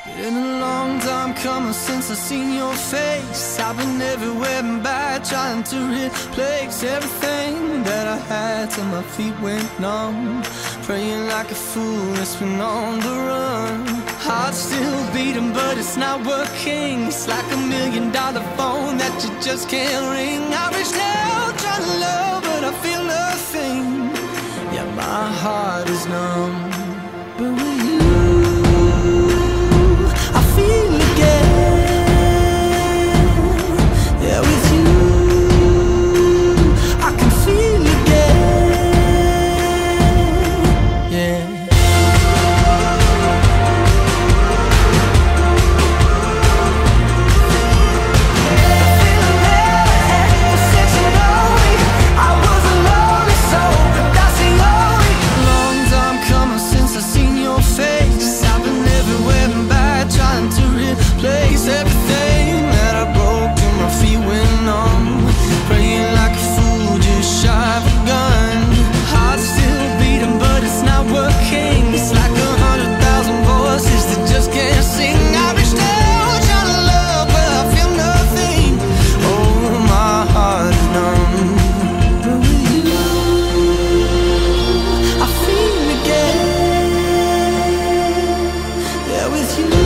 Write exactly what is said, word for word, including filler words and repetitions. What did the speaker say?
Been a long time coming since I seen your face. I've been everywhere and back, trying to replace everything that I had till my feet went numb. Praying like a fool, it's been on the run. Heart still beating, but it's not working. It's like a million dollar phone that you just can't ring. I reach out, trying to love, but I feel nothing. Yeah, my heart is numb. But with you, I feel again. Yeah, with you, I can feel again. Yeah. Place everything that I broke till my feet went numb. Praying like a fool, just shy of a gun. Heart still beating, but it's not working. It's like a hundred thousand voices that just can't sing. I reached out, trying to love, but I feel nothing. Oh, my heart is numb. But with you, I feel again. Yeah, with you.